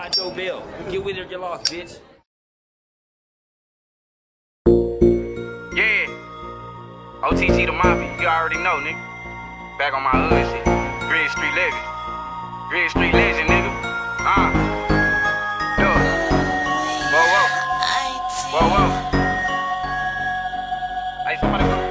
out your bill. Get with it or get lost, bitch. Yeah. OTG the Mafia, you already know, nigga. Back on my hood shit. Grid Street Legend. Grid Street Legend, nigga. Look. Whoa, whoa. Whoa, whoa. Hey, somebody go.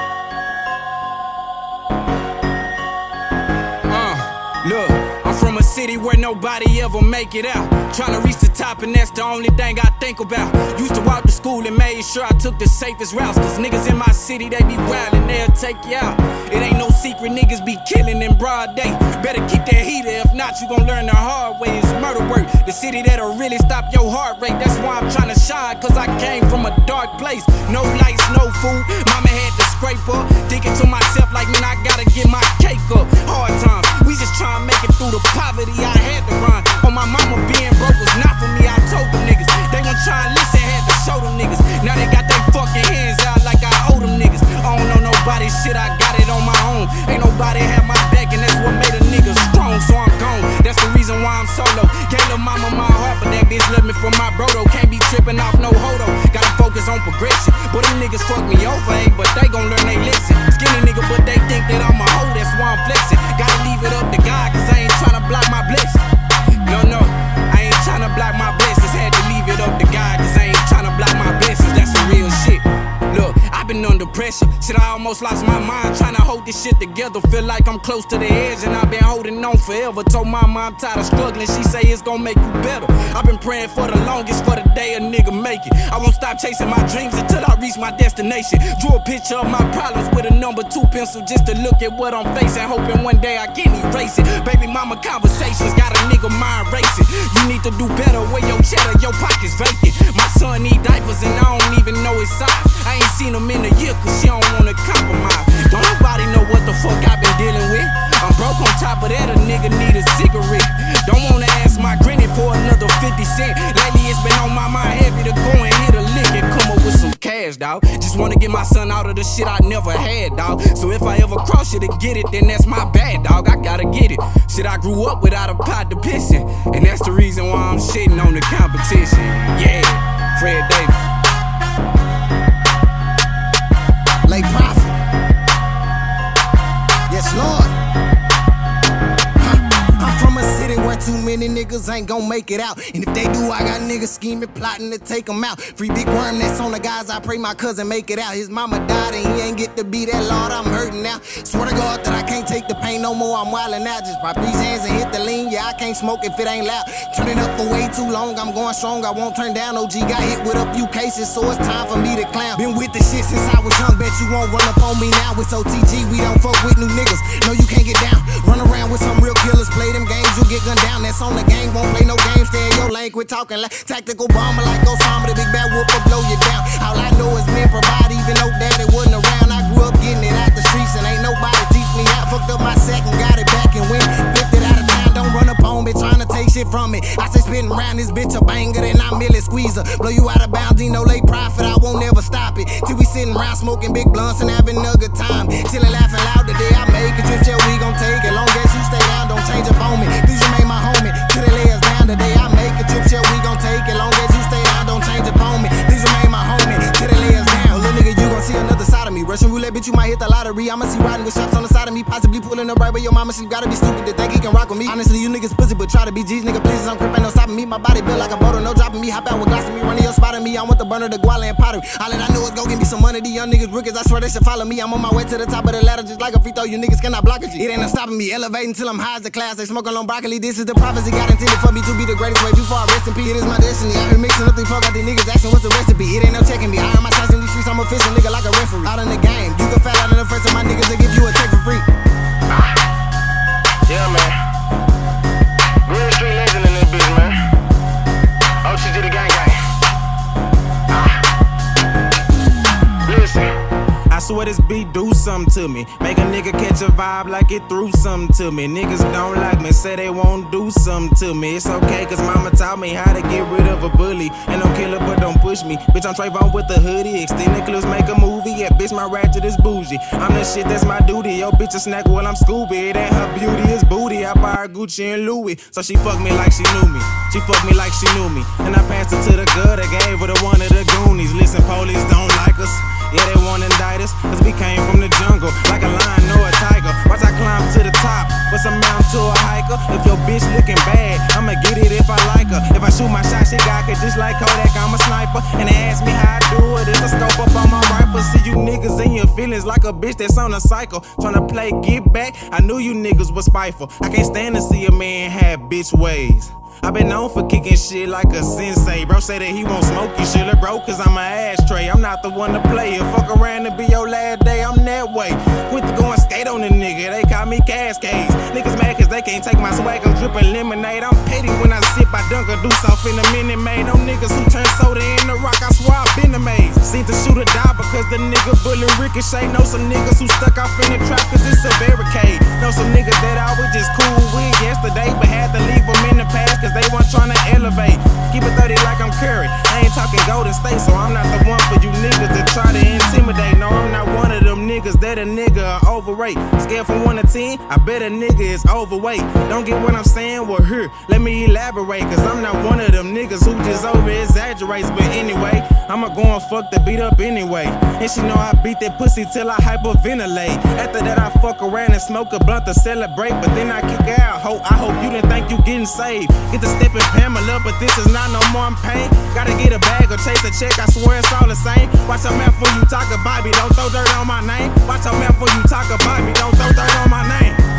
Look, I'm from a city where nobody ever make it out. Tryna reach the top and that's the only thing I think about. Used to walk to school and made sure I took the safest routes. Cause niggas in my city, they be wild and they'll take you out. It ain't no secret, niggas be killing in broad day. Better keep that heater, if not you gon' learn the hard way. It's murder work, the city that'll really stop your heart rate. That's why I'm tryna shine, cause I came from a dark place. No lights, no food, mama had to scrape up. Thinking to myself like, man, I gotta get my cake up. Hard times, we just tryna make it through the poverty I had to run. On my mama being broke was not for me, I told them niggas. They won't try and listen, had to show them niggas. Now they got their fucking hands out like I owe them niggas. I don't know nobody shit, I got it on my own. Ain't nobody had my back and that's what made a nigga strong, so I'm gone. That's the reason why I'm solo. Can't love mama my heart, but that bitch love me for my bro though. Can't be tripping off no hodo. Gotta focus on progression. But them niggas fuck me over, eh? But they gon' learn they lesson. Skinny nigga, but they think that I'm a hoe, that's why I'm flexing. Gotta leave it up to God, cause I ain't tryna block my blessing. No, I ain't tryna block my blessings. Had to leave it up to God, cause I ain't tryna block my blessings. That's some real shit. Look, I've been under pressure. Shit, I almost lost my mind tryna hold this shit together. Feel like I'm close to the edge and I've been holding on forever. Told mama I'm tired of struggling, she say it's gon' make you better. I've been praying for the longest, for the day a nigga make it. I won't stop chasing my dreams until I reach my destination. Drew a picture of my problems with a number 2 pencil just to look at what I'm facing, hoping one day I can erase it. Baby mama conversations got a nigga mind racing. You need to do better with your cheddar, your pockets vacant. My son need diapers and I don't even know his size. I ain't seen him in a year cause she don't wanna compromise. Don't nobody know what the fuck I been dealing with. I'm broke on top of that, a nigga need a cigarette. Don't wanna ask my granny for another 50 cents. Lately it's been on my mind heavy to go and hit a lick and come up with some cash, dawg. Just wanna get my son out of the shit I never had, dawg. So if I ever cross you to get it, then that's my bad, dawg. I gotta get it. Shit, I grew up without a pot to piss in, and that's the reason why I'm shitting on the competition. Yeah, Fred Davis. Late Prophet. Yes, Lord. I'm from a city where too many niggas ain't gon' make it out. And if they do, I got niggas scheming, plotting to take them out. Free Big Worm, that's on the guys. I pray my cousin make it out. His mama died and he ain't get to be that. Lord, I'm hurting now. Swear to God that I can't take the pain no more. I'm wildin' out. Just pop these hands and hit the lean. Yeah, I can't smoke if it ain't loud. Turning up for way too long. I'm going strong. I won't turn down. OG got hit with a few cases, so it's time for me to clown. Been with the shit since I was young. Bet you won't run up on me now. It's OTG. We don't fuck with new niggas. No, you can't get down. Run around with some real killers. Play them games, you'll get gunned down. That's on the game. Won't play no games. Stay in your lane. Quit talking like tactical bomber like Osama. The big bad whoop will blow you down. All I know is men provide, even though daddy wasn't around. I grew up getting it out the streets and ain't nobody teach me out. Fucked up my second, got it back and went. Flipped it out of town. Don't run up on me trying to take shit from me. I say spitting around this bitch a banger, then I merely squeeze her. Blow you out of bounds, ain't no late profit. I won't ever stop it. Till we sitting around smoking big blunts and having a good time. Till it laughing loud the day I make it. Drip chill, we gon' take it. Long as you stay down, don't change up on me. Please remain my homie. Till they lay us down the day I make it. Drip chill, we gon' take it. Long as you stay down, don't change up on me. Please remain my homie. Till they lay us down. Little nigga, you gon' see another side of me. Russian roulette, bitch, you might hit the lottery. I'ma see riding with shots on the side of me. Possibly pulling up right where your mama, she gotta be stupid to think he can rock with me. Honestly, you niggas pussy, but try to be G's, nigga, please, I'm crippin', no stopping me. My body built like a boulder, no dropping me. Hop out with glass of me, running your spot of me. I want the burner, the guala and pottery. All that I know is go get me some money. These young niggas rookies, I swear they should follow me. I'm on my way to the top of the ladder, just like a free throw. You niggas cannot block it. It ain't no stopping me, elevating till I'm high as the class. They smoking on broccoli. This is the prophecy God intended for me to be the greatest way too far. Rest in peace, it is my destiny. I heard mixing up the fuck out these niggas asking what's the recipe. It ain't no checking me. I earn my shots in these streets. I'm official nigga like a referee. Out in the game, you can foul out in the face of my niggas. They give you a check for free. Yeah, man. Grid Street Legend in this bitch, man. OTG the gang gang. Listen. I swear this beat do something to me. Make a nigga catch a vibe like it threw something to me. Niggas don't like me, say they won't do something to me. It's okay, cause mama taught me how to get rid of a bully. Ain't no killer, but don't push me. Bitch, I'm Trayvon with the hoodie. Extended clips make a movie. Yeah, bitch, my ratchet is bougie. I'm the shit, that's my duty. Yo, bitch, a snack while I'm Scooby. It ain't her beauty, it's booty. I buy her Gucci and Louis, so she fuck me like she knew me. She fucked me like she knew me, and I passed her to the girl that gave her to one of the Goonies. Listen, police don't like us, yeah, they wanna indict us, cause we came from the jungle, like a lion or a tiger. Watch I climb to the top, but some mountain to a hiker. If your bitch looking bad, I'ma get it if I like her. If I shoot my shot, she got it just like Kodak, I'm a sniper. And they ask me how I do it, it's a scope up on my rifle. See you niggas in your feelings like a bitch that's on a cycle, tryna play get back. I knew you niggas was spiteful. I can't stand to see a man have bitch ways. I been known for kicking shit like a sensei. Bro say that he won't smoke you shit, bro, cause I'm an ashtray. I'm not the one to play it. Fuck around to be your last day, I'm that way. Quit to go and skate on the nigga, they call me Cascades. Niggas mad cause they can't take my swag, I'm dripping lemonade. I'm petty when I sip, I dunk a deuce off in a Minute Maid. No niggas who turn soda in the rock, I swear I've been amazed. Seen the shooter die because the nigga bullet ricochet. Know some niggas who stuck off in the trap cause it's a barricade. Know some niggas that I was just cool with yesterday, but had to leave them in the past cause they weren't trying to elevate. Keep it 30 like I'm Curry, I ain't talking Golden State, so I'm not the one for you niggas to try to intimidate. No, I'm not one of them niggas that a nigga overrate. Scale from 1 to 10, I bet a nigga is overweight. Don't get what I'm saying? Well, here, let me elaborate, cause I'm not one of them niggas who just over exaggerates. But anyway, I'ma go and fuck the beat up anyway. And she know I beat that pussy till I hyperventilate. After that I fuck around and smoke a blunt to celebrate, but then I kick out. I hope you didn't think you getting saved. Get to stepping Pamela, but this is not no more, I'm pain. Gotta get a bag or chase a check, I swear it's all the same. Watch your mouth before you talk about me, don't throw dirt on my name. Watch your mouth before you talk about me, don't throw dirt on my name.